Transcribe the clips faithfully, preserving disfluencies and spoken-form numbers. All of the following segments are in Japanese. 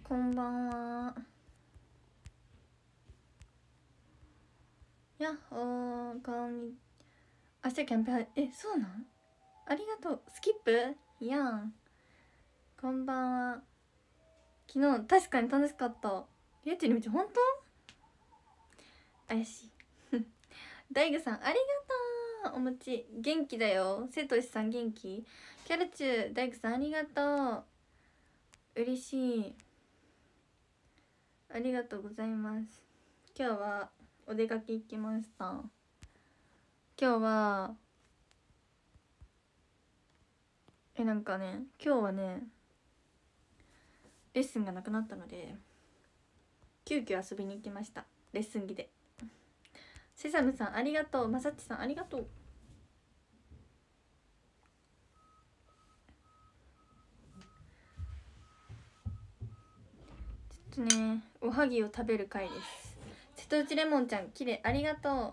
こんばんは。やっほー、こんに明日キャンペーン、え、そうなん？ありがとう。スキップいやん。こんばんは。昨日確かに楽しかった。ゆうちにめっちゃ本当？怪しい。大悟さんありがとう。お餅元気だよ。瀬戸しさん元気？キャルチュー大悟さんありがとう。嬉しい。ありがとうございます。今日はお出かけ行きました。今日はえなんかね今日はねレッスンがなくなったので急遽遊びに行きました。レッスン着で。セサムさんありがとう。まさっちさんありがとう。ちょっとねおはぎを食べる回です。瀬戸内レモンちゃんきれいありがとう。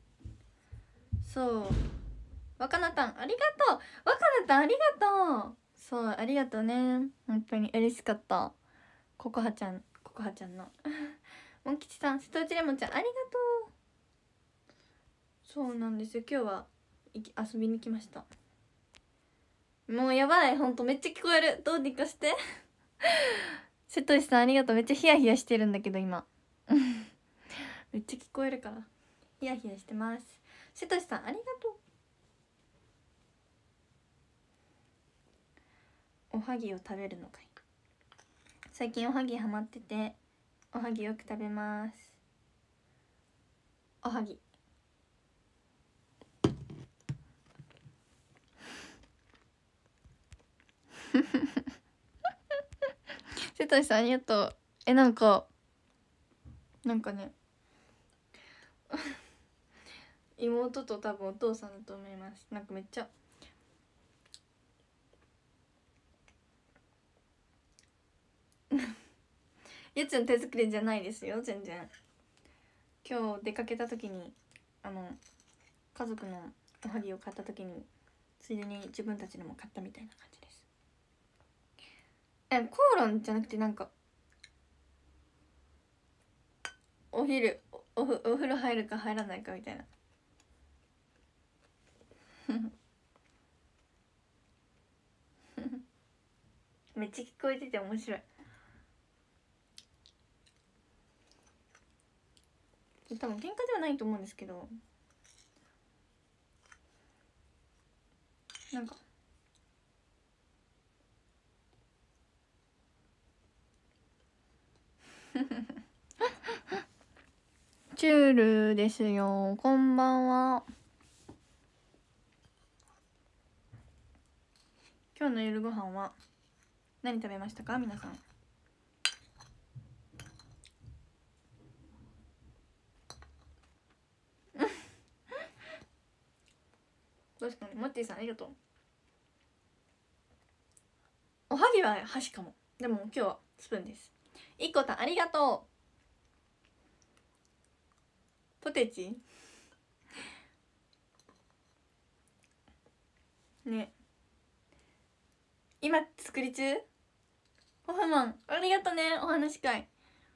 そう若菜たんありがとう。若菜たんありがとう。そうありがとうね。本当に嬉しかった。ココハちゃんココハちゃんのモン吉さん瀬戸内レモンちゃんありがとう。そうなんですよ。今日は遊びに来ました。もうやばい、ほんとめっちゃ聞こえる。どうにかして瀬戸内さんありがとう。めっちゃヒヤヒヤしてるんだけど今めっちゃ聞こえるからヒヤヒヤしてます。瀬戸内さんありがとう。おはぎを食べるのかい。最近おはぎハマってておはぎよく食べます。おはぎ瀬戸内さんありがとう。えなんかなんかね妹と多分お父さんだと思います。なんかめっちゃゆつの手作りじゃないですよ全然。今日出かけた時にあの家族のおはぎを買った時についでに自分たちのも買ったみたいな感じです。え口論じゃなくてなんかお昼 お, お, お風呂入るか入らないかみたいなめっちゃ聞こえてて面白い。多分喧嘩ではないと思うんですけどなんかチュールですよ。こんばんは。今日の夜ご飯は何食べましたか皆さん。確かにモッティさんありがとう。おはぎは箸かも。でも今日はスプーンです。いっこたんありがとう。ポテチね今作り中。ホフマンありがとね。お話し会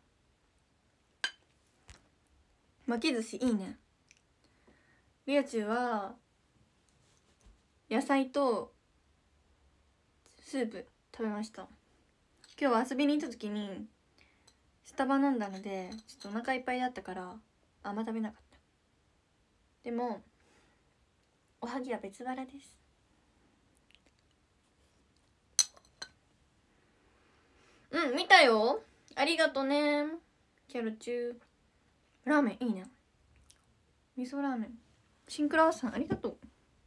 巻き寿司いいね。リアチュウは野菜とスープ食べました。今日は遊びに行った時にスタバ飲んだのでちょっとお腹いっぱいだったからあんま食べなかった。でもおはぎは別腹です。うん見たよ。ありがとねキャロチュー。ラーメンいいね。味噌ラーメン。シンクラワさんありがとう。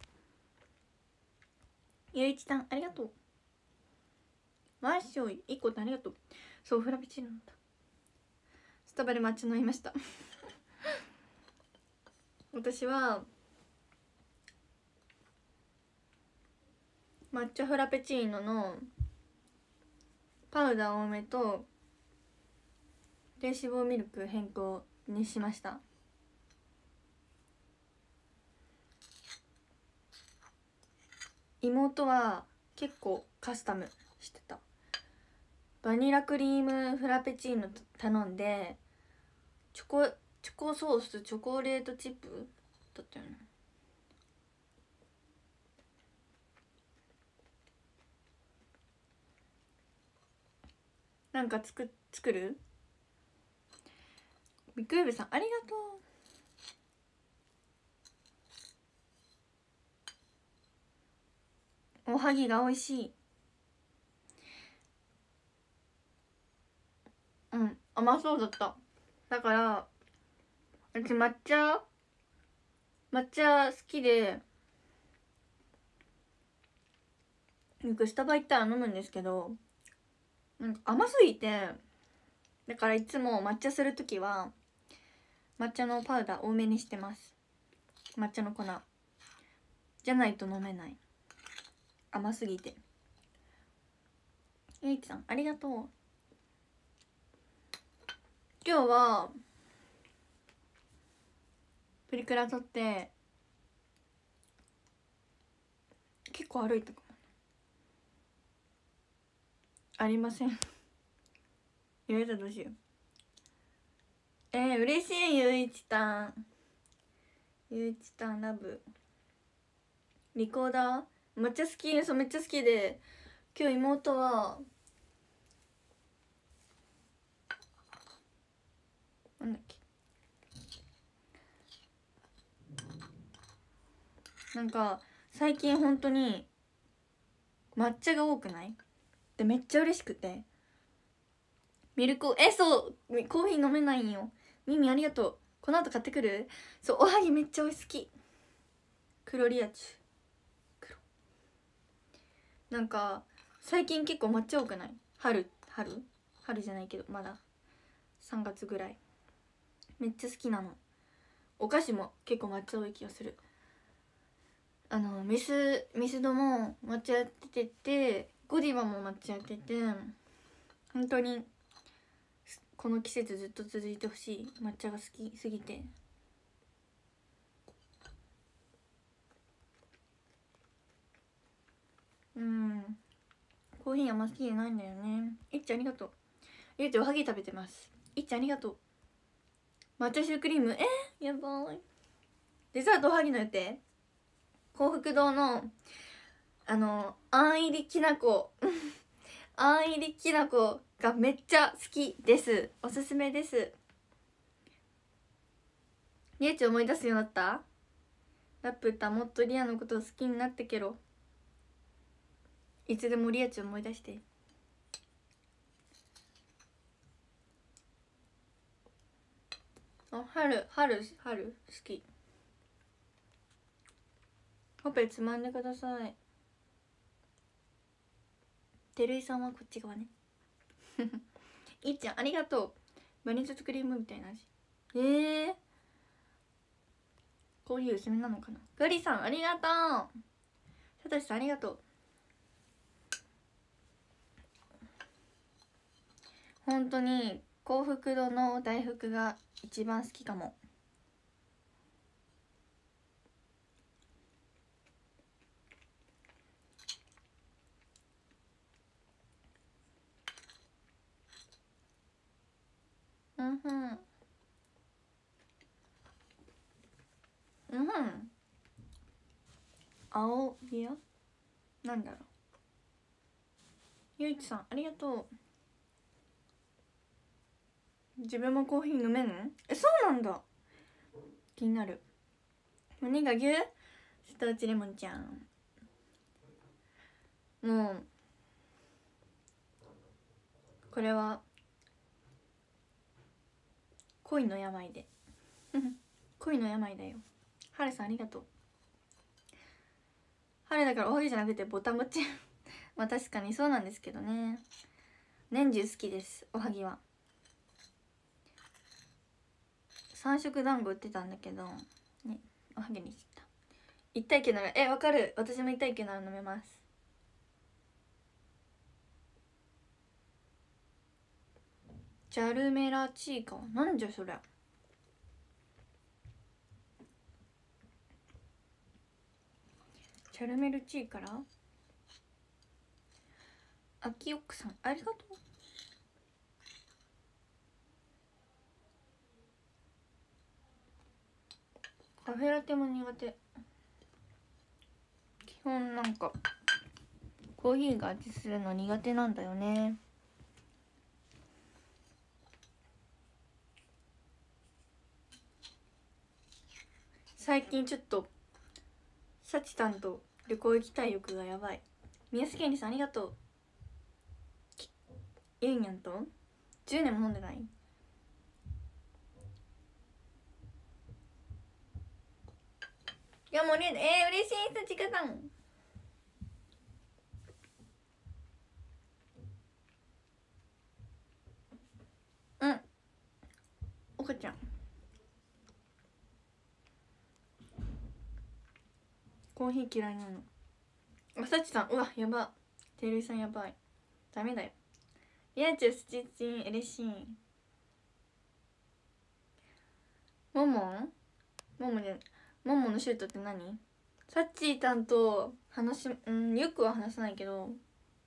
ゆういちさんありがとう。マーショイいっこたんありがとう。そうフラペチーノだった。スタバで抹茶飲みました私は抹茶フラペチーノのパウダー多めと低脂肪ミルク変更にしました。妹は結構カスタムしてた。 バニラクリームフラペチーノ頼んで、チョコチョコソースチョコレートチップだったよね。なんかつく作る？ビッグウェブさんありがとう。おはぎが美味しい。うん、甘そうだった。だから私抹茶抹茶好きで、よくスタバ行ったら飲むんですけど、なんか甘すぎて、だからいつも抹茶するときは抹茶のパウダー多めにしてます。抹茶の粉じゃないと飲めない、甘すぎて。ゆいちさんありがとう。今日はプリクラ撮って結構歩いたかも。ありません言われたらどうしよう。えー、嬉しい。ゆいちたんゆいちたんラブ。リコーダー抹茶好き。そう、めっちゃ好きで、今日妹はなんだっけ、なんか最近本当に抹茶が多くないで、めっちゃ嬉しくて、ミルクえそうコーヒー飲めないんよ。ミミありがとう。この後買ってくる。そう、おはぎめっちゃ美味しい。黒リアチュ黒なんか最近結構抹茶多くない？春春春じゃないけど、まださんがつぐらい。めっちゃ好きなの。お菓子も結構抹茶多い気がする。あのミスミスドも抹茶やってて、ゴディバも抹茶やってて、本当にこの季節ずっと続いてほしい。抹茶が好きすぎて。うん、コーヒーあんま好きじゃないんだよね。いっちゃんありがとう。ゆうちおはぎ食べてます。いっちゃんありがとう。抹茶シュークリーム、えー、やばい。デザートおはぎの予定。幸福堂のあのあん入りきなこあん入りきなこがめっちゃ好きです。おすすめです。りえち思い出すようになった？ラップ歌もっとリアのことを好きになってけろ。いつでもリアち思い出して。あ、春春春好き。ほっぺつまんでください。てるいさんはこっち側ねいっちゃんありがとう。バニラクリームみたいな味。えー、こういう薄めなのかな。ガリさんありがとう。さとしさんありがとう。本当に幸福堂の大福が一番好きかも。うんふんうんふん。青ギアなんだろう。ゆいちさんありがとう。自分もコーヒー飲めんの？え、そうなんだ。気になる。何が牛？瀬戸内レモンちゃん。もうこれは恋の病で恋の病だよ。はるさんありがとう。春だからおはぎじゃなくてぼたもちまあ確かにそうなんですけどね。年中好きですおはぎは。三色団子売ってたんだけどね、おはぎにした。一体系ならえわかる。私も一体系なら飲めます。チャルメラチーカはなんじゃそりゃ。チャルメルチーからアキオックさんありがとう。 カフェラテも苦手。基本なんかコーヒーが味するの苦手なんだよね。最近ちょっとサチさんと旅行行きたい欲がやばい。宮須健二さんありがとう。ゆいにゃんとじゅうねんも飲んでない。いやもうね、えー、嬉しい。さちかさんうん、おかちゃんコーヒー嫌いなの。あさちさん、うわやば。てるいさんやばい。ダメだよ。いやちゅうすちちん嬉しい。ももんももでもものシュートって何？さっちーたんと話し、うんよくは話さないけど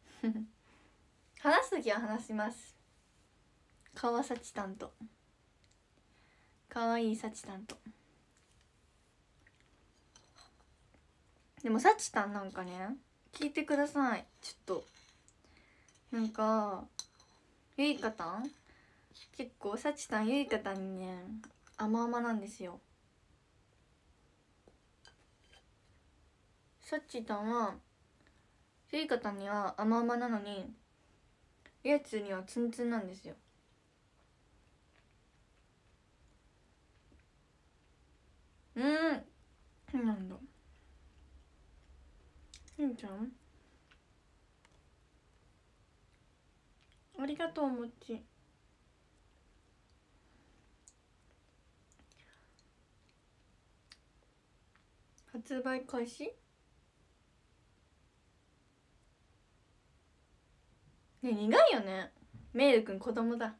話すときは話します。かわさちたんとかわいいさちたんと。でもさちたんなんかね、聞いてください。ちょっとなんかゆいかたん結構さちたんゆいかたんにね甘々なんですよ。さっちーたんはゆいかたんには甘々なのにやつにはツンツンなんですよ。うん、そうなんだ。しんちゃんありがとう。おもち発売開始ね。苦いよね。メールくん子供だ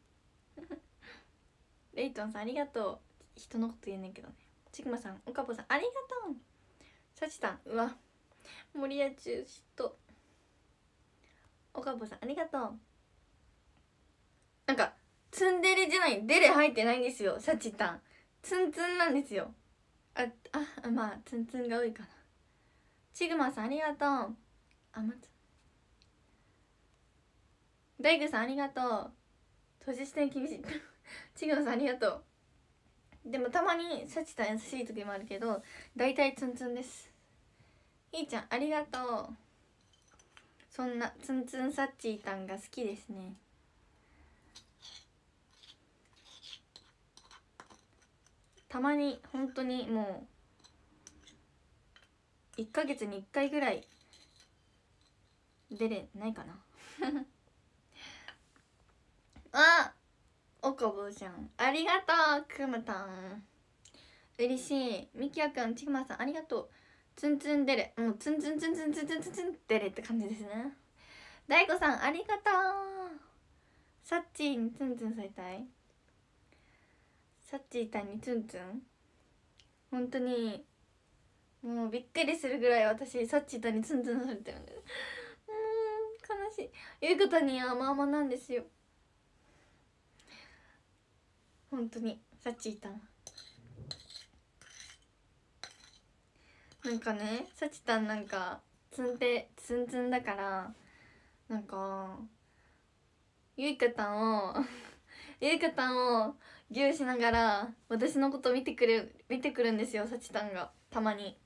レイトンさんありがとう。人のこと言えないけどね。ちぐまさん、おかぽさんありがとう。さちさん、うわ森谷中とおかぽさんありがとう。なんかツンデレじゃない、デレ入ってないんですよ。さちたんツンツンなんですよ。ああまあツンツンが多いかな。ちぐまさんありがとう。あまつ大工さんありがとう。年下に厳しいちぐまさんありがとう。でもたまにさちたん優しい時もあるけど大体ツンツンです。ひーちゃんありがとう。そんなツンツンさっちーたんが好きですね。たまに本当にもういっかげつにいっかいぐらい出れないかなあ、おかぼちゃんありがとう。くむたん嬉しい。みきやくん、ちぐまさんありがとう。ツンツンデレ、もうツンツンツンツンツンツンツンツンデレって感じですね。大悟さんありがとう。サッチーにツンツンされたい。サッチーたんにツンツン本当にもうびっくりするぐらい私サッチーたんにツンツンされてるんです。うん悲しい。ゆうことに甘々なんですよ本当に。サッチーたんなんかね、さちたんなんかツンペツンツンだからなんかゆいかたんをゆいかたんをぎゅうしながら私のこと見てくる見てくるんですよ。さちたんがたまに。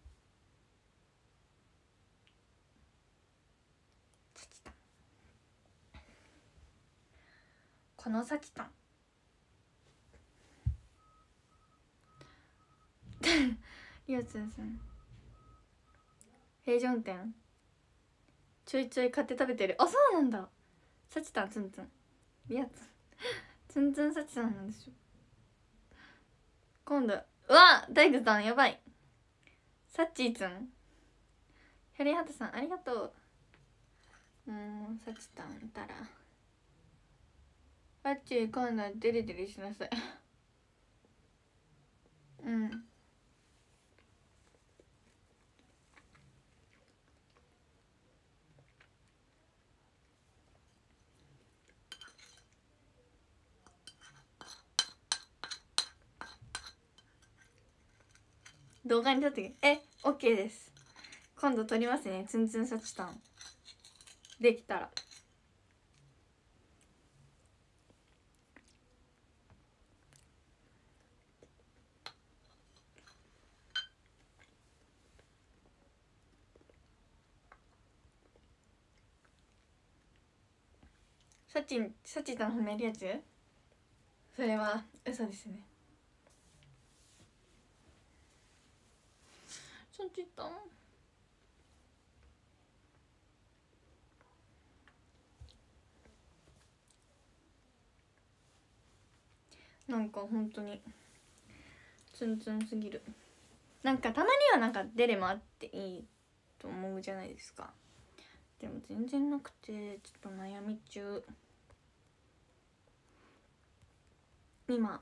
さちたんこのさちたんりょうつんさん平常運転ちょいちょい買って食べてる。あ、そうなんだ。さちたんツンツンりやつツンツンさちたんなんですよ。今度うわ大工さんやばい。さっちーつんヒャリハトさんありがとう。もうさちたんたらあっち今度はデレデレしなさいうん動画に撮ってえオッケーです。今度撮りますね。ツンツンサチタンできたら。サチンサチタン褒めるやつ、それは嘘ですね。サチタンなんか本当にツンツンすぎる。なんかたまにはなんか出れもあっていいと思うじゃないですか。でも全然なくてちょっと悩み中。今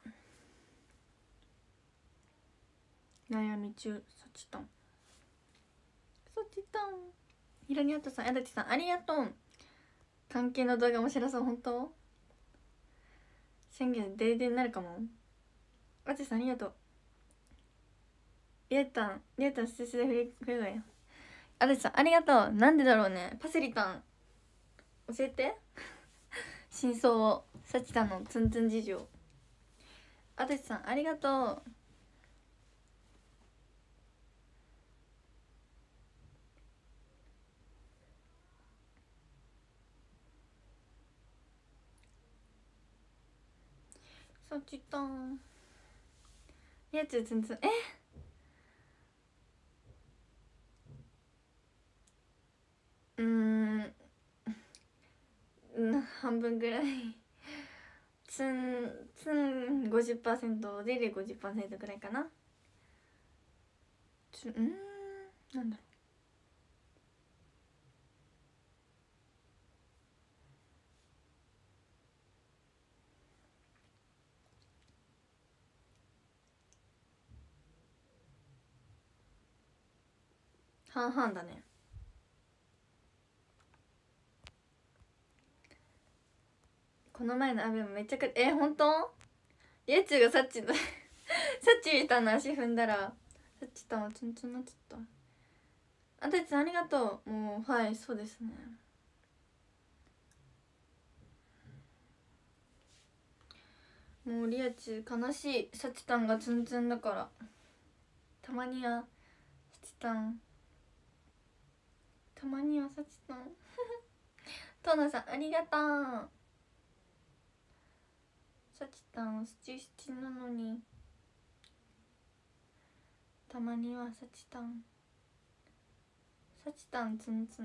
悩み中。サチタンサチタンひろにあとさん、あだちさんありがとう。関係の動画面白そう。本当宣言デレデレになるかも。あつさんありがとう。リエタンリエタンステスでフリフリがや。あだちさんありがとう。なんでだろうね。パセリタン教えて真相を。サチタンのツンツン事情。あだちさんありがとう。サチタンやつツンツンえうーん半分ぐらいツンツン ごじゅっパーセント デレ ごじゅっパーセント ぐらいかな。つうんなんだろう半々だね。この前の雨もめっちゃくえ本当リエチュウがサッチのサッチみたいな足踏んだらサッチたんはツンツンになっちゃった。あたちさんありがとう。もうはいそうですね。もうリアチュウ悲しい。サチタンがツンツンだからたまにはサチタンたまにはサチタントーナさんありがとう。サチタンスチスチなのにたまにはサチタンサチタンツンツン。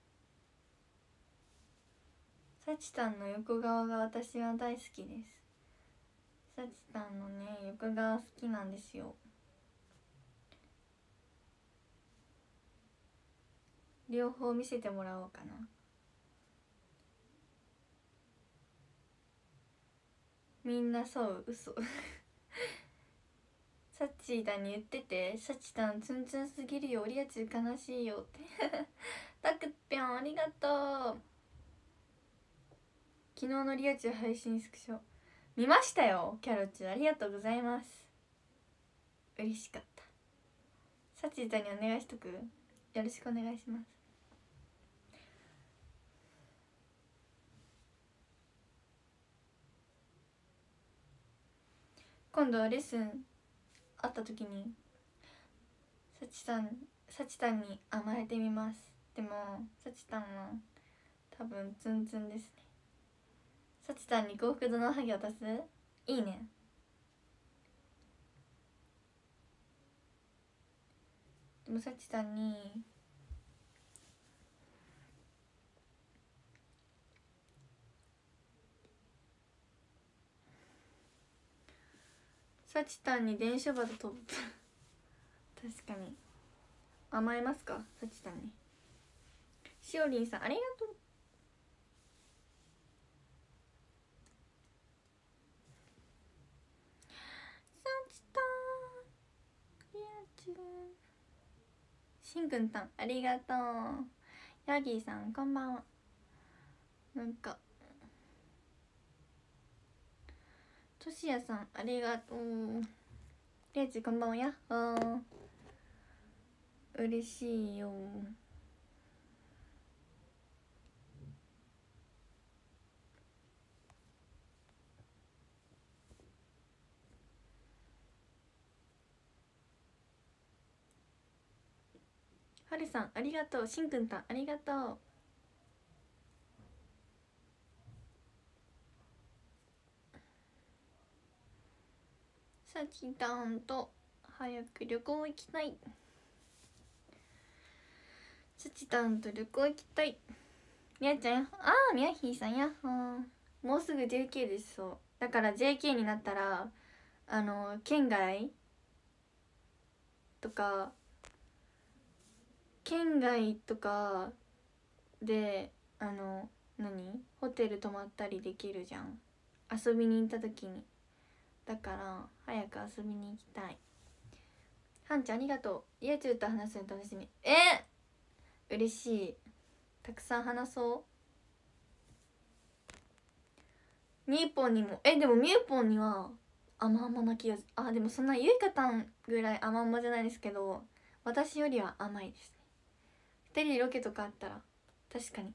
サチタンの横顔が私は大好きです。サチタンのね横顔好きなんですよ。両方見せてもらおうかな。みんなそう嘘サチタンに言ってて、サチタンツンツンすぎるよ、リアチ悲しいよってたくぴょんありがとう。昨日のリアチ配信スクショ見ましたよ。キャロチありがとうございます。嬉しかった。サチタンにお願いしとく。よろしくお願いします。今度レッスンあった時にサチタンサチタンに甘えてみます。でもサチタンは多分ツンツンですね。サチタンに幸福度のハゲを出す。いいね。でもサチタンにサチタンに電車バト飛ぶ確かに甘えますかサチタンに。しおりんさんありがとう。サチタンリアチュウしんくんたんありがとう。ヤギーさんこんばんは。なんかとしやさんありがとう。レイチこんばんはやっほー。 嬉しいよ。はるさんありがとう。しんくんたんありがとう。さちたんと早く旅行行きたい。さちたんと旅行行きたい。みやちゃん、ああみやひーさんやっほー。もうすぐ ジェーケー です。そうだから ジェーケー になったらあの県外とか県外とかであの何ホテル泊まったりできるじゃん、遊びに行った時に。だから早く遊びに行きたい。はんちゃんありがとう。リアチューと話すの楽しみ。えー、嬉しい。たくさん話そう。みーぽんにもえでもみーぽんには甘々な気がする。あでもそんなゆいかたんぐらい甘々じゃないですけど、私よりは甘いですね。ふたりでロケとかあったら確かに。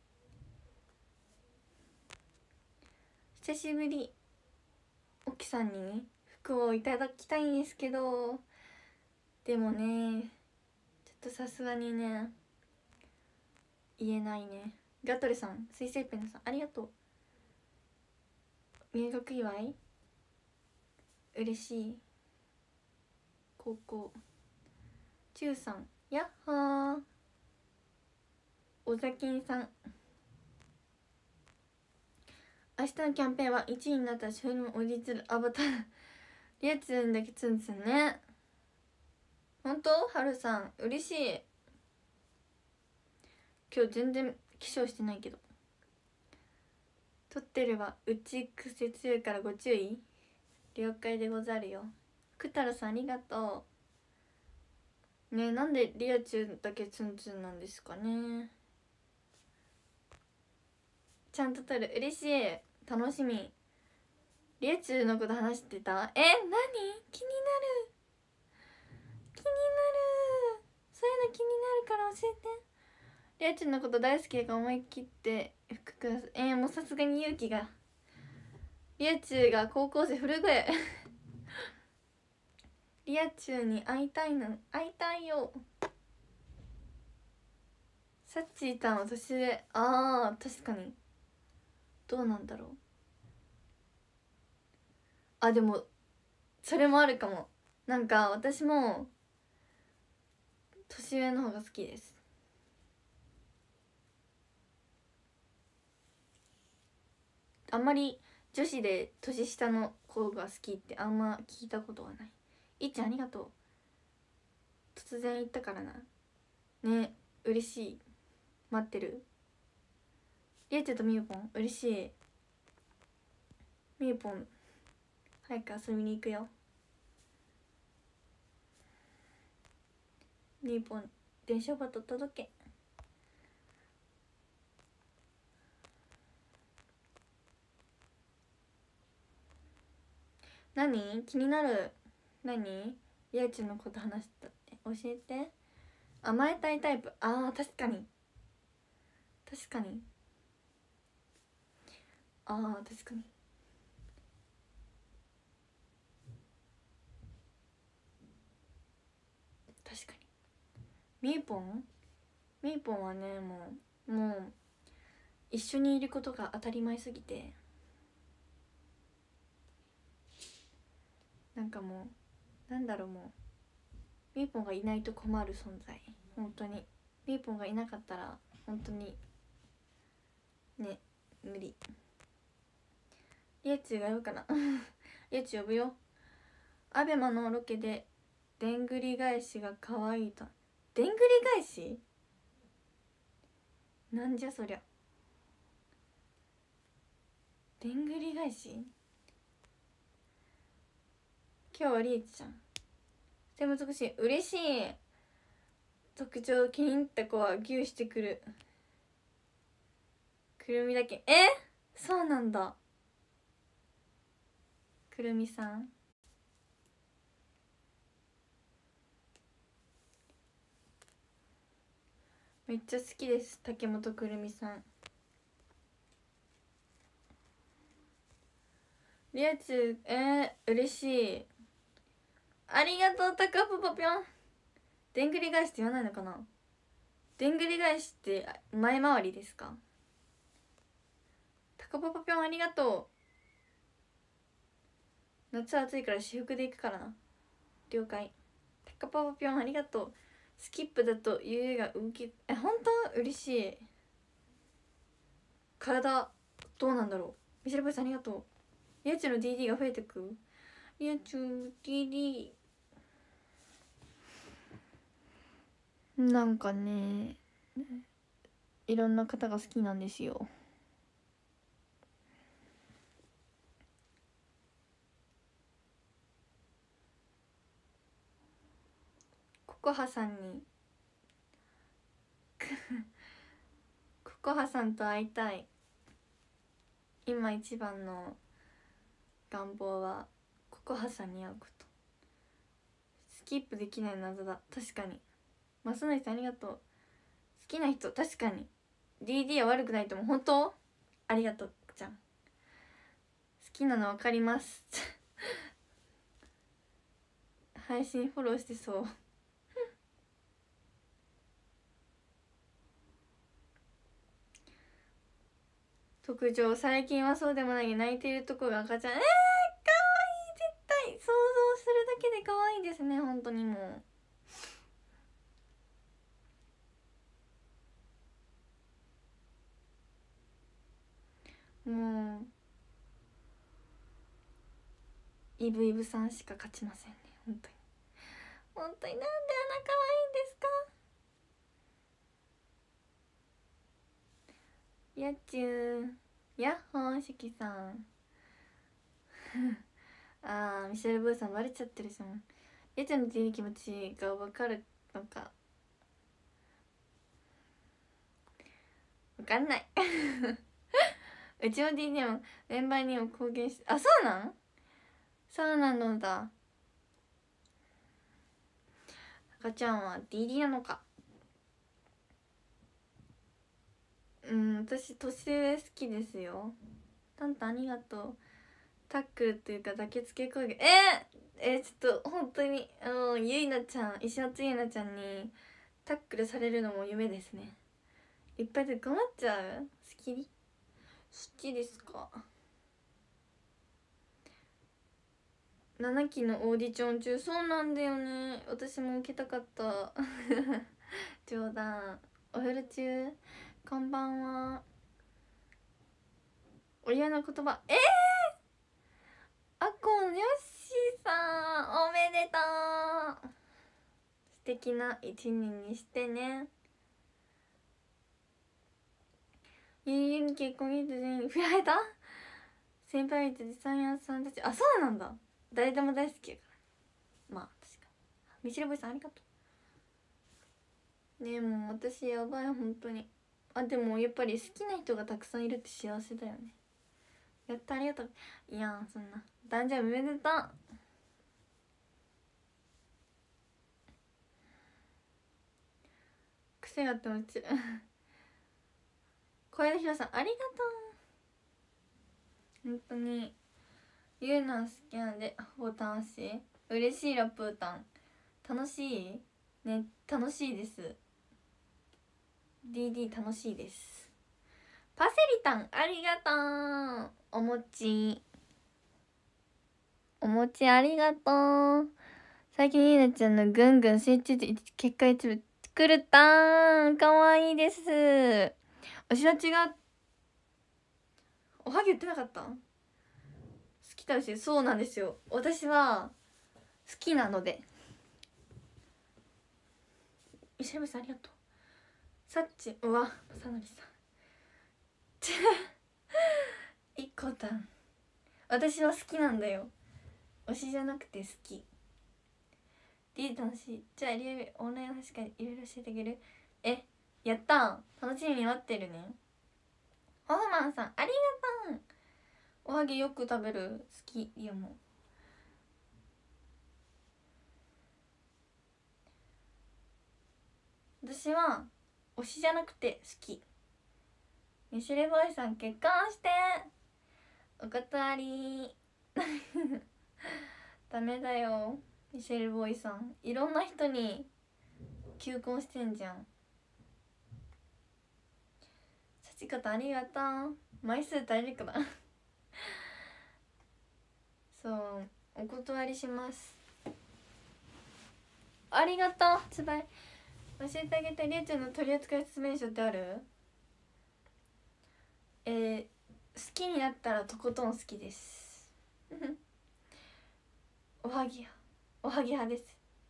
久しぶり。沖さんに服をいただきたいんですけど、でもねちょっとさすがにね言えないね。ガトレさん、水星ペンさんありがとう。入学祝い嬉しい。高校中さんやっほー。おざきんさん、明日のキャンペーンはいちいになったら収納おじつるアバターリアツンだけツンツンね。ほんとはるさん嬉しい。今日全然化粧してないけど。撮ってればうち癖強いからご注意。了解でござるよ。くたらさんありがとう。ねえなんでリアチュウだけツンツンなんですかね。ちゃんと撮る嬉しい。楽しみ。リアチュウのこと話してた。え何気になる気になる。そういうの気になるから教えて。リアチュウのこと大好きだから思い切って服ください。えー、もうさすがに勇気が。リアチュウが高校生古声リアチュウに会いたいの会いたいよ。サッチーたんは年上。あー確かにどうなんだろう。あでもそれもあるかも。なんか私も年上の方が好きです。あんまり女子で年下の子が好きってあんま聞いたことはない。いっちゃんありがとう。突然言ったからな。ね嬉しい。待ってる。りえちゃんとみゆぽん嬉しい。みゆぽん早く遊びに行くよ。みゆぽん電車バト届け。何気になる。何りえちゃんのこと話したって教えて。甘えたいタイプ。あー確かに確かにあー確かに確かに。みーぽんみーぽんはねもうもう一緒にいることが当たり前すぎて、なんかもうなんだろう、もうみーぽんがいないと困る存在。本当にみーぽんがいなかったら本当にね無理。りえちゅうが呼ぶかなりえちゅう呼ぶよ。アベマのロケででんぐり返しが可愛いと。でんぐり返しなんじゃそりゃ。でんぐり返し今日はりえちゃんでも美しい。嬉しい。特徴気に入った子はギューしてくる。くるみだけ。えそうなんだ。くるみさんめっちゃ好きです。竹本くるみさん。リアチュえー、嬉しい。ありがとうタカポポぴょん。でんぐり返しって言わないのかな。でんぐり返しって前回りですか。タカポポぴょんありがとう。夏暑いから私服で行くからな。了解。タカポポぴょんありがとう。スキップだとゆうが動きえ本当嬉しい。体どうなんだろう。ミシェルボイスありがとう。リアチュの ディーディー が増えてく。リアチュ ディーディー なんかねいろんな方が好きなんですよ。ココハさんにココハさんと会いたい。今一番の願望はココハさんに会うこと。スキップできない謎だ。確かに。マスノリさんありがとう。好きな人確かに ディーディー は悪くないと思う。本当ありがとうちゃん。好きなの分かります配信フォローしてそう特徴最近はそうでもない。泣いているとこが赤ちゃん。えー、かわいい。絶対想像するだけで可愛いですね。本当にもうもうイブイブさんしか勝ちませんね。本当に本当になんであんな可愛いんですか。やっちゅーやっほーしきさんあーミシェル・ブーさんバレちゃってるじゃん。やっちゃんの気持ちが分かるのか分かんないうちの ディーディー もメンバーにも公言して。あ、そうなんそうなのだ。赤ちゃんは ディーディー なのか。うん私年上好きですよ。タンタンありがとう。タックルっていうか抱きつけ攻撃えー、えー、ちょっと本当にあのゆいなちゃん石松ゆいなちゃんにタックルされるのも夢ですね。いっぱいで困っちゃう。好き好きですか。ななきのオーディション中。そうなんだよね。私も受けたかった冗談。お風呂中こんばんは。親の言葉えー、あこんよっしーさんおめでとう。素敵な一年にしてね。ゆうゆうに結婚ゲート全員振られた。先輩とデザイナーさんたちあそうなんだ。誰でも大好きやからまあ確かに。ミシェルボイさんありがとう。ねえもう私やばい本当に。あでもやっぱり好きな人がたくさんいるって幸せだよね。やったありがとう。いやそんな誕生日おめでとう。癖があってもち小枝ひろさんありがとう。本当に言うのは好きなんでほぼ楽しい。嬉しいラプータン楽しいね。楽しいです。 ディーディー 楽しいです。パセリタンありがとう。お餅お餅ありがとう。最近ゆいなちゃんのぐんぐん成長結果一部作るたーんかわいいです。おしらちがおはぎ売ってなかった。好きだしそうなんですよ。私は好きなので。石山さんありがとう。さっちうわまさのりさんいっこたん私は好きなんだよ。推しじゃなくて好き。リー楽しい。じゃあリアルオンラインの話からいろいろ教えてあげる。えやったん楽しみに待ってるね。ホフマンさんありがとう。おはぎよく食べる。好きリオも。私は推しじゃなくて好き。ミシェルボーイさん結婚してお断りダメだよミシェルボーイさん、いろんな人に求婚してんじゃん。幸子とありがとう。枚数足りるかなそうお断りします。ありがとうつばい。教えてあげて。りえちゃんの取扱説明書ってある？えー、好きになったらとことん好きですおはぎおはぎ派です。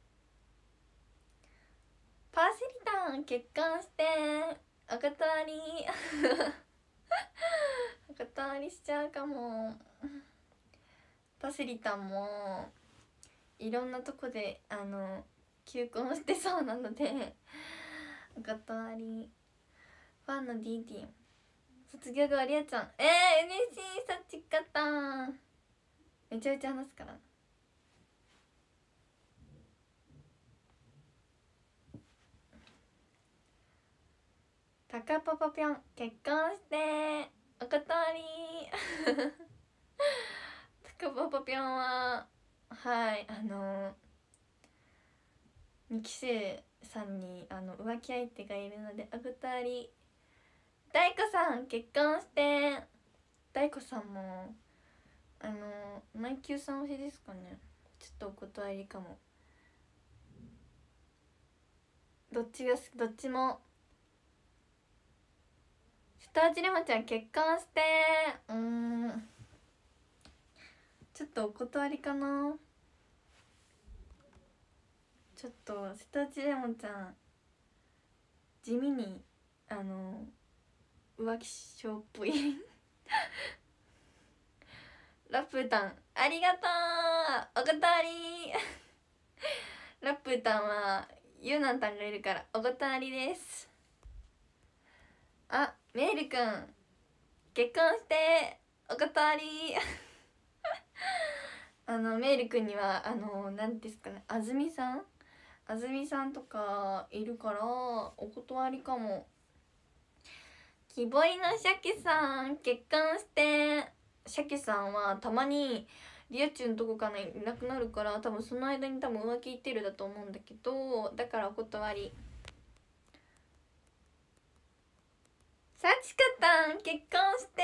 パーセリタン結婚してお断りお断りしちゃうかも。パセリタンもいろんなとこであの求婚してそうなのでお断り。ファンの ディーティー 卒業後はりあちゃん、えー、嬉しい。さちかたんめちゃめちゃ話すから。タカパパぴょん結婚してお断りタカパパぴょんははいあのにきせいさんにあの浮気相手がいるのでお断り。大子さん結婚して。大子さんもあのマイキューさん推しですかね。ちょっとお断りかも。どっちがどっちも。下地レモちゃん結婚して。うーんちょっとお断りかな。ちょっと下地レモちゃん地味にあの浮気症っぽいラップータンありがとうお断りラップータンはユーナンタンがいるからお断りです。あメールくん結婚してお断りあのメールくんにはあの何ですかね、あずみさんあずみさんとかいるからお断りかも。木彫りのシャケさん結婚して。シャケさんはたまにリアチュウのとこからいなくなるから多分その間に多分浮気行ってるだと思うんだけど、だからお断り。さちかたん結婚して。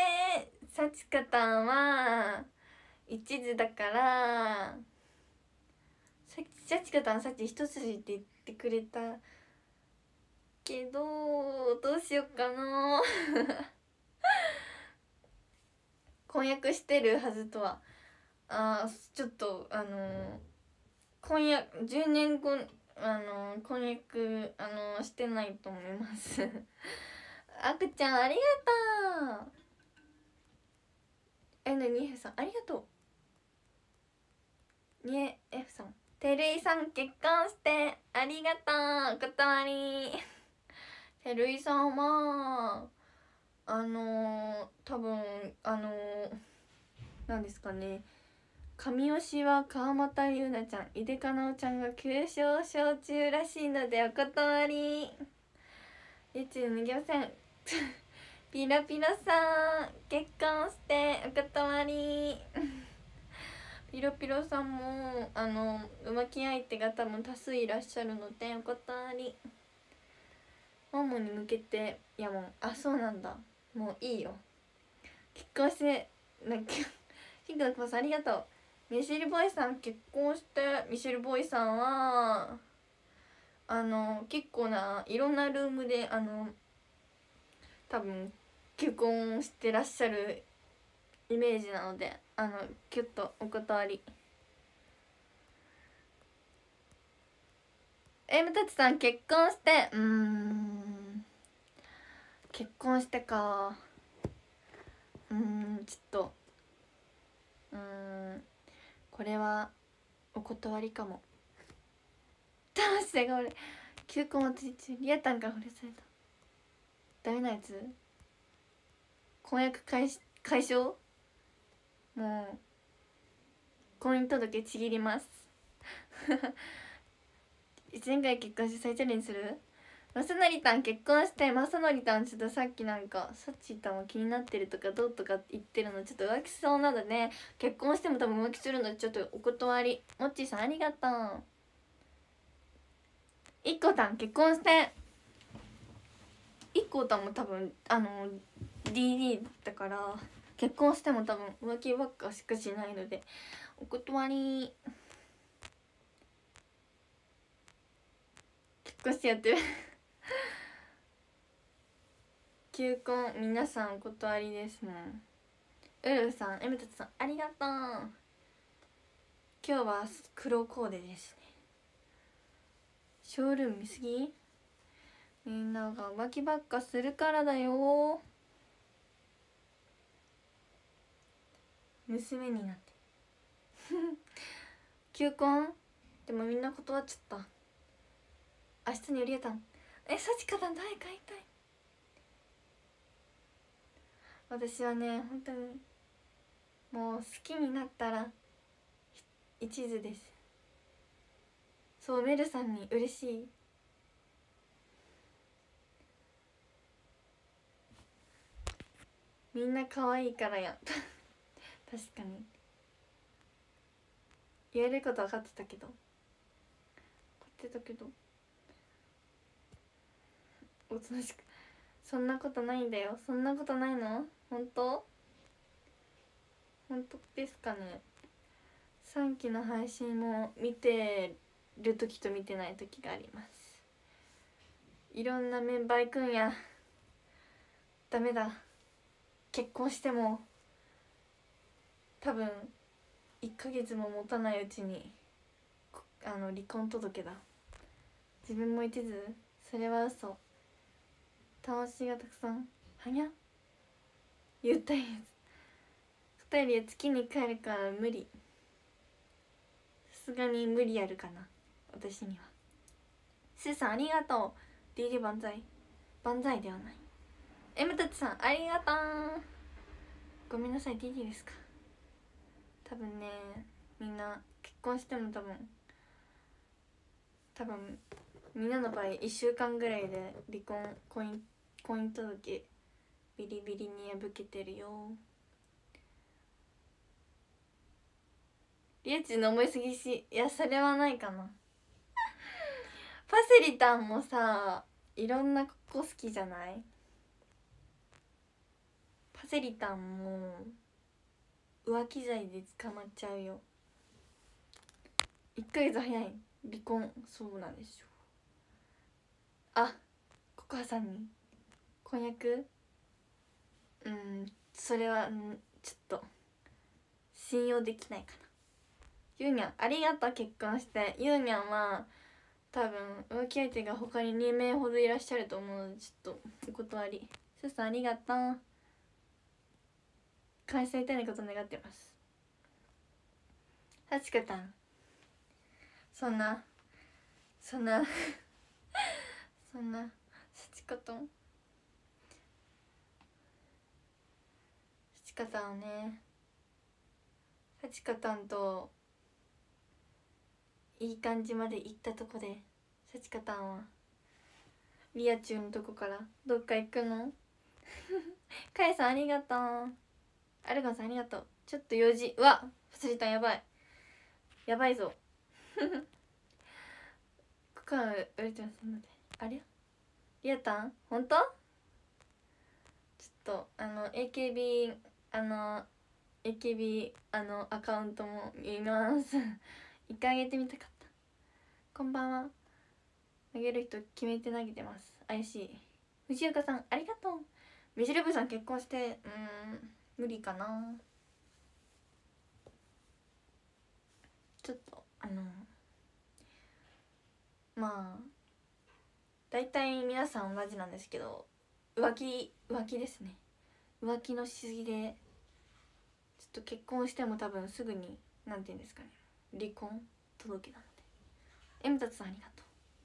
さちかたんは一途だからさちかたんさっき一筋って言ってくれたけどどうしよっかな婚約してるはずとはあちょっとあのー、婚約じゅうねんごあのー、婚約あのー、してないと思いますあくちゃんありがとう。えなにえふさんありがとう。にえふさんてるいさん結婚してありがとうお断りてるいさんはあのー、多分あのー、なんですかね、神推しは川又優奈ちゃん井出かなおちゃんが急症症中らしいのでお断り。ゆち脱ぎませんピラピラさん結婚してお断りピロピロさんもあの浮気相手が多分多数いらっしゃるのでお断り。マモに向けていやもうあそうなんだもういいよ結婚してなんかシンクのクマさんありがとう。ミシェルボーイさん結婚して。ミシェルボーイさんはあの結構ないろんなルームであの多分結婚してらっしゃるイメージなのであのキュッとお断り。エムタチさん結婚してうーん結婚してかうーんちょっとうーんこれはお断りかも。どうしてが俺休校待ち中リアタンから惚れされたダメなやつ。婚約解解消もう婚姻届ちぎりますいちねんかん結婚して再チャレンジする。 まさのりたん結婚して、まさのりたんちょっとさっきなんかさっちーたんも気になってるとかどうとか言ってるのちょっと浮気しそうなので、結婚しても多分浮気するのでちょっとお断り。もっちーさんありがとう。いっこたん結婚して、いっこたんも多分あの ディーディー だから結婚しても多分浮気ばっかしかしないのでお断り。結婚してやってる求婚皆さんお断りですもん。ウルフさん、エムタツさんありがとう。今日は黒コーデですね。ショールーム見すぎ。みんなが浮気ばっかするからだよ。娘になって求婚でもみんな断っちゃった。明日によりえたんえさちかたん誰買いたい。私はね本当にもう好きになったら一途です。そうメルさんに嬉しい。みんな可愛いからや確かに言えること分かってたけど分かってたけどおとなしくそんなことないんだよ。そんなことないの本当本当ですかね。さんきの配信も見てる時と見てない時があります。いろんなメンバー行くんや。ダメだ。結婚しても多分いっかげつも持たないうちにあの離婚届だ。自分も一途。それは嘘。魂がたくさんはにゃ言ったやつふたりで月に帰るから無理。さすがに無理やるかな私には。スーさんありがとう。 ディーディー 万歳。万歳ではない。 M たちさんありがとう。ごめんなさい ディーディー ですか。多分ねみんな結婚しても多分多分みんなの場合いっしゅうかんぐらいで離婚婚姻婚姻届ビリビリに破けてるよ。リエチの思いすぎし、いやそれはないかなパセリタンもさいろんな子好きじゃない。パセリタンも浮気罪で捕まっちゃうよ。いっかげつ早い離婚。そうなんでしょう。あココアさんに婚約うんそれはんちょっと信用できないかな。ゆうにゃんありがとう結婚して。ゆうにゃんは多分浮気相手が他ににめいほどいらっしゃると思うのでちょっとお断り。すーさんありがとう。開催たいこと願ってます。さちかたんそんなそんなそんなさちかたんさちかたんをねさちかたんといい感じまで行ったとこでさちかたんはリアチューのとこからどっか行くのかえさんありがとう。アルゴンさんありがとう。ちょっと用事うわパセリタンやばいやばいぞここは売れてますので。あれリアタン本当ちょっとあの エーケービー あの エーケービー あのアカウントも見ます一回上げてみたかった。こんばんは。投げる人決めて投げてます。怪しい。藤岡さんありがとう。ミシェルブさん結婚してうーん無理かな。ちょっとあのまあ大体皆さん同じなんですけど浮気浮気ですね。浮気のしすぎでちょっと結婚しても多分すぐになんて言うんですかね離婚届なので。エムタツさんありがと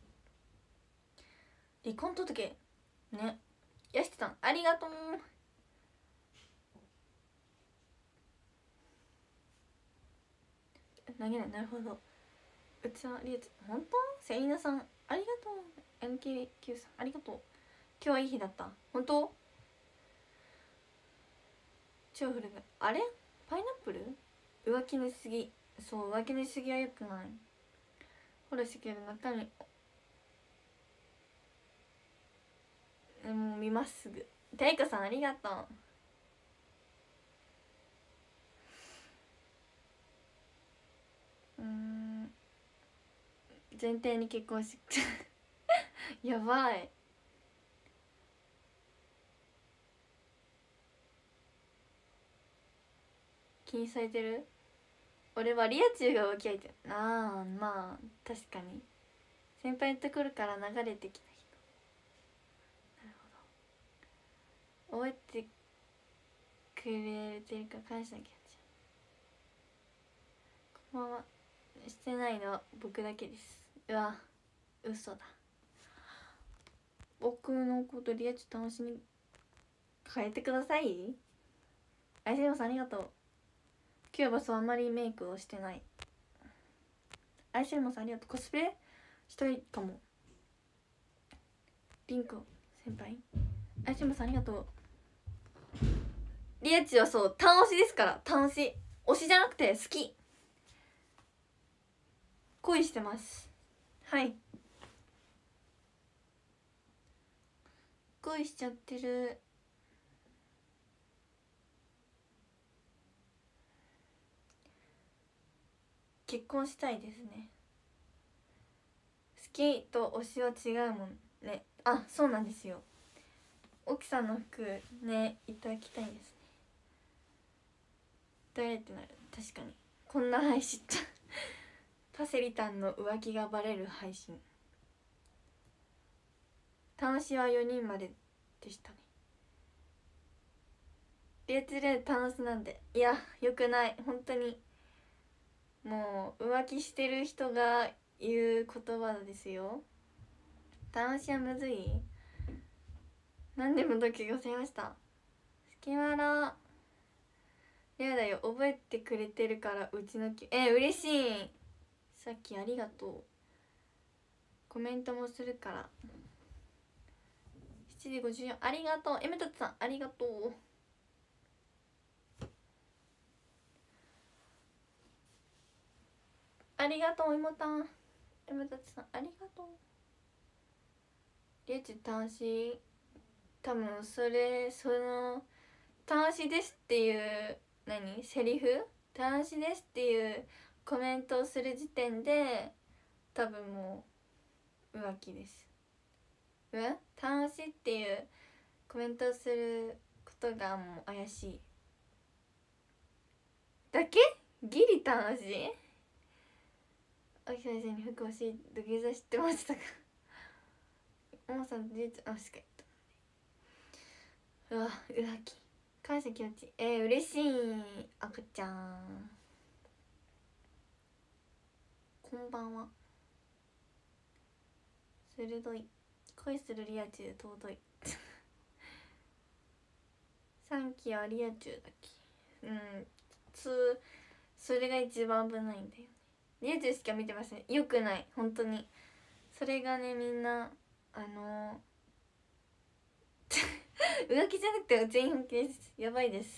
う。離婚届ね。ヤシテさんありがとう。投げない。なるほど。うちはリエツ本当セリナさんありがとう エヌケーキュー さん、ありがとう。今日はいい日だった。本当？超古い。あれパイナップル浮気のしすぎ。そう、浮気のしすぎはよくない。フォローしてくれる中身もう見ますすぐ。ていこさんありがとう。うーん、前提に結婚しやばい。気にされてる？俺はリア充が浮気相手。ああ、まあ確かに先輩のところから流れてきた人。なるほど、覚えてくれてるか感謝なきゃ。こんばんは。してないのは僕だけです。うわ、嘘だ。僕のことリア充楽しみ変えてください。あいせまさんありがとう。今日はそうあんまりメイクをしてない。アイシェルモさんありがとう。コスプレしたいかも。リンク先輩アイシェルモさんありがとう。リアチはそう楽しですから。楽しい推しじゃなくて好き。恋してます。はい、恋しちゃってる。結婚したいですね。好きと推しは違うもんね。あ、そうなんですよ。奥さんの服ねいただきたいですね。誰ってなる。確かにこんな配信パセリタンの浮気がバレる配信。楽しはよにんまででしたね。リアチで楽しなんで。いやよくない。本当にもう浮気してる人が言う言葉ですよ。楽しはむずい。何でも時がございました。スキマラやだよ、覚えてくれてるからうちのきえ嬉しい。さっきありがとう。コメントもするから。しちじごじゅうよんありがとう。エメタツさんありがとう。ありがとうイモタン。エメタツさんありがとう。リュウチ楽しい。多分それその楽しいですっていう何セリフ楽しいですっていうコメントをする時点で多分もう浮気です。うん楽しいっていうコメントをすることがもう怪しいだけ。ギリ楽しい。おひさしに服欲しい土下座知ってましたか。おもさんとじいちゃんあしか言った。うわ浮気感謝気持ちいい。えー、嬉しい。赤ちゃんこんばんは。鋭い。恋するリア充尊いサンキはリア充だっけ。うんつそれが一番危ないんだよね。リア充しか見てません。よくない本当に。それがねみんなあの浮気じゃなくて全員本気です。やばいです。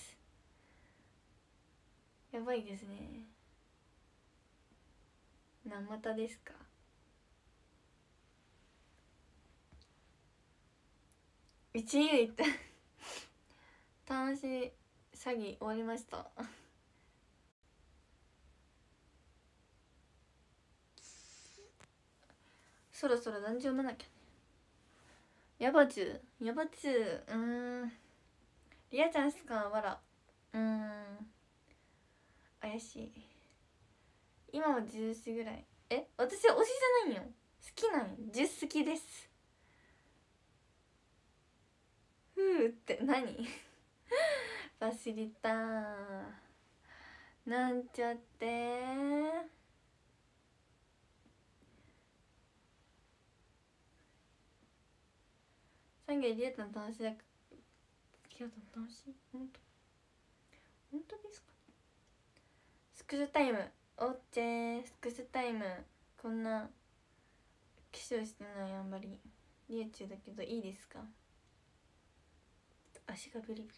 やばいですね。何股ですか。一遊行った楽しい詐欺終わりましたそろそろ何時読まなきゃね。ヤバチュヤバチュうーんリアちゃんしかわらうーん怪しい。今はじゅうよじぐらい。え私推しじゃないよ。好きなんよ。じゅう好きです。ふうって何バシリタなんちゃってサンゲリエットの楽しいだ付き合うの楽しい。本当本当ですか。スクショタイムオッチェスクショタイムこんな粧してないあんまりリエチューだけどいいですか？足がブリブリ。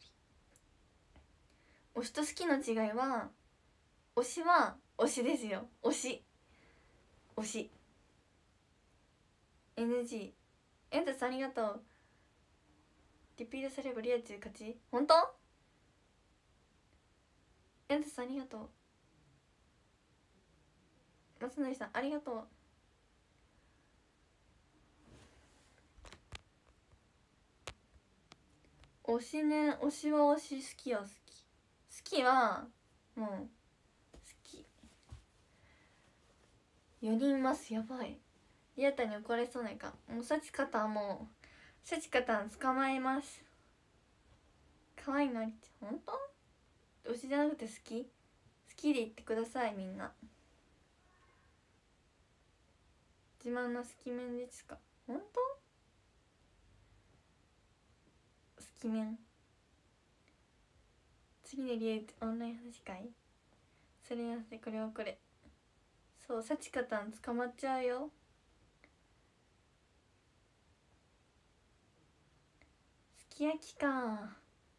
推しと好きの違いは、推しは推しですよ。推し推し エヌジー エンタさんありがとう。リピートされればリアチュー勝ち。本当？エンタさんありがとう。松成さんありがとう。推しね、推しは推し、好きは好き。好きはもう好き。よにんいます。やばい。リアタに怒られそうないか。もう幸方はもう幸方捕まえます。可愛いのありちゃん。ほんと？推しじゃなくて好き？好きで言ってくださいみんな。自慢の好き面ですか？ほんと？好き面。次でリエオンライン話し会。それやってこれはこれ。そう幸方捕まっちゃうよ。すき焼きか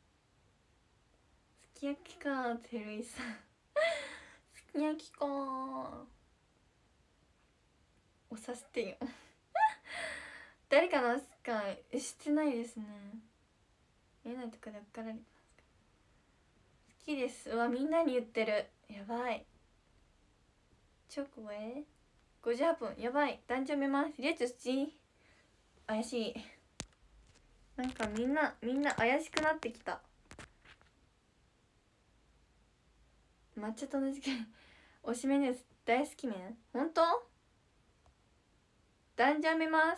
すき焼きかてるいさんすき焼きかおさせてよ誰かのすかしてないですね。見えないとかでうっかられますか？好きです。うわみんなに言ってる。やばい。超怖え。ごじゅうはっぷんやばい。団長見ます。リエッチスチ怪しい。なんかみんなみんな怪しくなってきた。抹茶と同じく推しメニュー大好き麺。ほんと？団長見ます。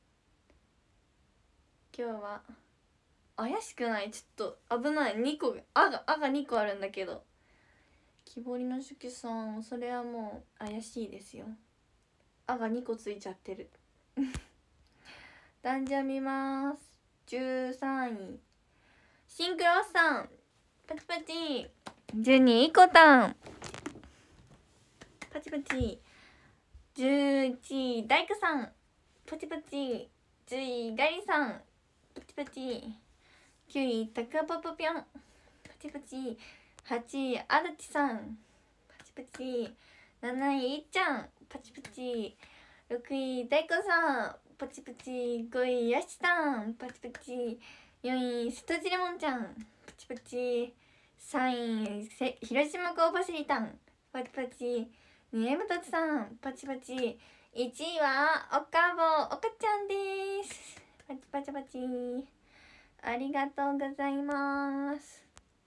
今日は怪しくない？ちょっと危ない。にこあがあがにこあるんだけど。木彫りの手記さんそれはもう怪しいですよ。あがにこついちゃってる団長見ます。じゅうさんいシンクロさんパチパチ。じゅうにいこたんパチパチ。じゅういちい大工さんパチパチ。じゅういガリさんパチパチ。きゅういタカパパピョンパチパチ。はちいあだちさんパチパチ。なないいっちゃんパチパチ。ろくい大工さんパチパチ。ごいやしさんパチパチ。よんいストジレモンちゃんパチパチ。さんい広島港パシリタンパチパチ。にいむとつさんパチパチ。いちいはおかぼおかちゃんです。パチパチパチ。ありがとうございます。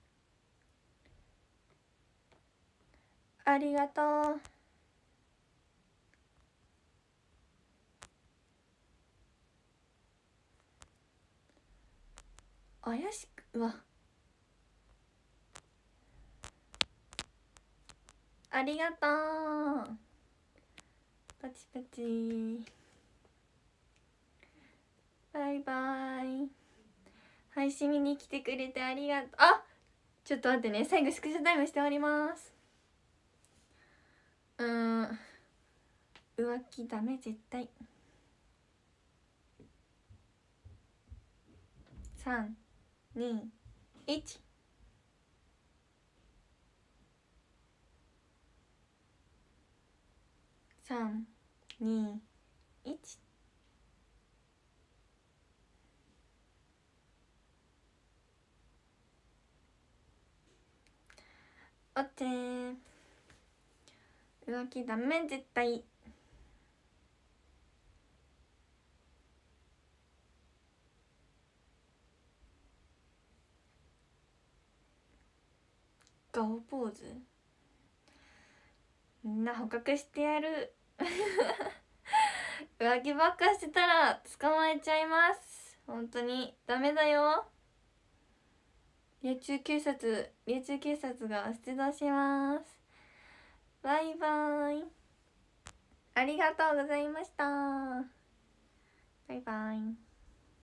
ありがとう。怪しくうわありがとう。パチパチ。バイバイ。配信見に来てくれてありがとう。あちょっと待ってね。最後スクショタイムしております。うーん浮気ダメ絶対。さんにいち。さんにいち。オッケー。浮気ダメ絶対。顔ポーズみんな捕獲してやる浮気ばっかしてたら捕まえちゃいます。本当にダメだよ。リア充警察リア充警察が出動します。バイバイ。ありがとうございました。バイバイ。